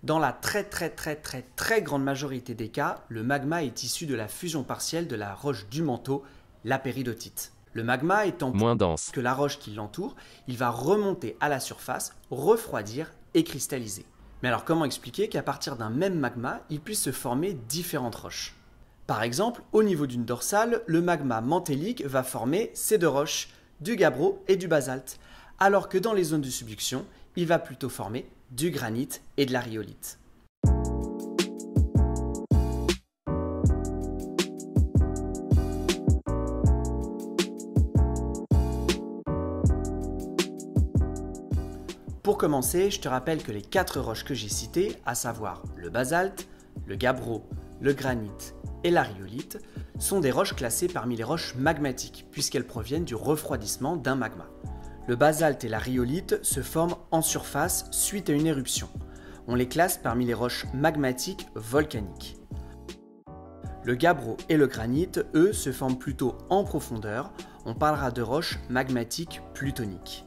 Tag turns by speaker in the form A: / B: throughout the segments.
A: Dans la très grande majorité des cas, le magma est issu de la fusion partielle de la roche du manteau, la péridotite. Le magma étant
B: moins dense
A: que la roche qui l'entoure, il va remonter à la surface, refroidir et cristalliser. Mais alors comment expliquer qu'à partir d'un même magma, il puisse se former différentes roches? Par exemple, au niveau d'une dorsale, le magma mantélique va former ces deux roches, du gabbro et du basalte, alors que dans les zones de subduction, il va plutôt former du granit et de la rhyolite. Pour commencer, je te rappelle que les 4 roches que j'ai citées, à savoir le basalte, le gabbro, le granit et la rhyolite, sont des roches classées parmi les roches magmatiques, puisqu'elles proviennent du refroidissement d'un magma. Le basalte et la rhyolite se forment en surface suite à une éruption. On les classe parmi les roches magmatiques volcaniques. Le gabbro et le granit, eux, se forment plutôt en profondeur. On parlera de roches magmatiques plutoniques.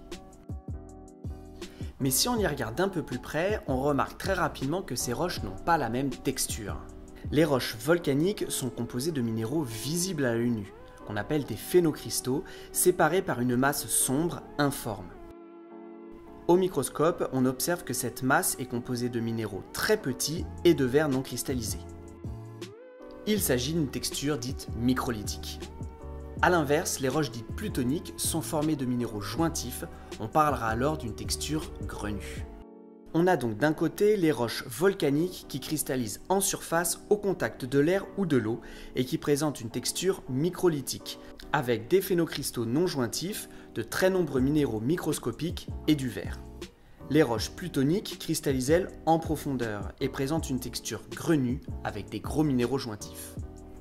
A: Mais si on y regarde d'un peu plus près, on remarque très rapidement que ces roches n'ont pas la même texture. Les roches volcaniques sont composées de minéraux visibles à l'œil nu, qu'on appelle des phénocristaux, séparés par une masse sombre, informe. Au microscope, on observe que cette masse est composée de minéraux très petits et de verre non cristallisé. Il s'agit d'une texture dite microlithique. A l'inverse, les roches dites plutoniques sont formées de minéraux jointifs, on parlera alors d'une texture grenue. On a donc d'un côté les roches volcaniques qui cristallisent en surface au contact de l'air ou de l'eau et qui présentent une texture microlithique, avec des phénocristaux non jointifs, de très nombreux minéraux microscopiques et du verre. Les roches plutoniques cristallisent elles en profondeur et présentent une texture grenue avec des gros minéraux jointifs.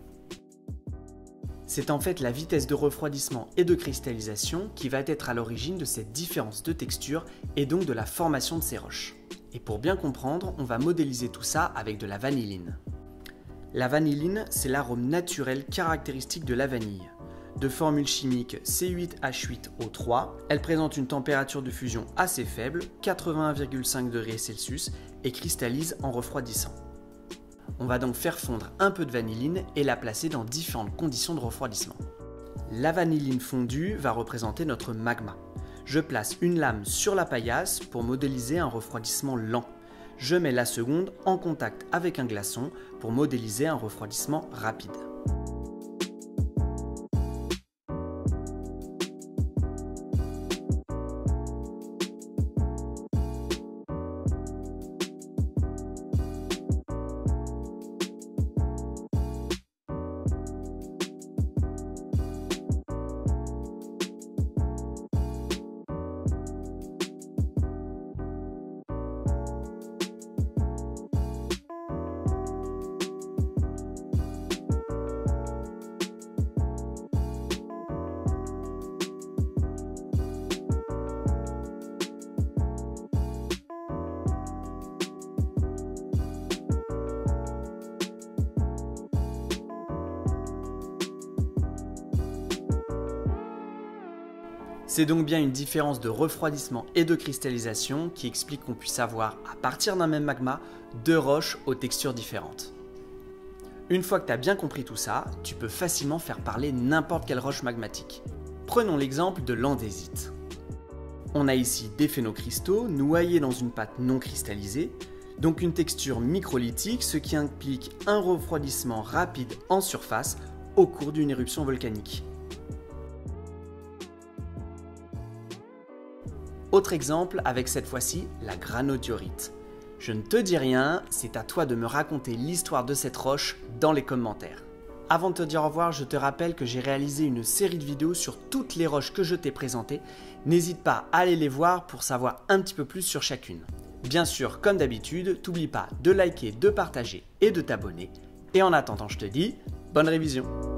A: C'est en fait la vitesse de refroidissement et de cristallisation qui va être à l'origine de cette différence de texture et donc de la formation de ces roches. Et pour bien comprendre, on va modéliser tout ça avec de la vanilline. La vanilline, c'est l'arôme naturel caractéristique de la vanille. De formule chimique C8H8O3, elle présente une température de fusion assez faible, 81,5 degrés Celsius, et cristallise en refroidissant. On va donc faire fondre un peu de vanilline et la placer dans différentes conditions de refroidissement. La vanilline fondue va représenter notre magma. Je place une lame sur la paillasse pour modéliser un refroidissement lent. Je mets la seconde en contact avec un glaçon pour modéliser un refroidissement rapide. C'est donc bien une différence de refroidissement et de cristallisation qui explique qu'on puisse avoir, à partir d'un même magma, 2 roches aux textures différentes. Une fois que tu as bien compris tout ça, tu peux facilement faire parler n'importe quelle roche magmatique. Prenons l'exemple de l'andésite. On a ici des phénocristaux noyés dans une pâte non cristallisée, donc une texture microlithique, ce qui implique un refroidissement rapide en surface au cours d'une éruption volcanique. Autre exemple avec cette fois-ci la granodiorite. Je ne te dis rien, c'est à toi de me raconter l'histoire de cette roche dans les commentaires. Avant de te dire au revoir, je te rappelle que j'ai réalisé une série de vidéos sur toutes les roches que je t'ai présentées. N'hésite pas à aller les voir pour savoir un petit peu plus sur chacune. Bien sûr, comme d'habitude, t'oublie pas de liker, de partager et de t'abonner. Et en attendant, je te dis bonne révision.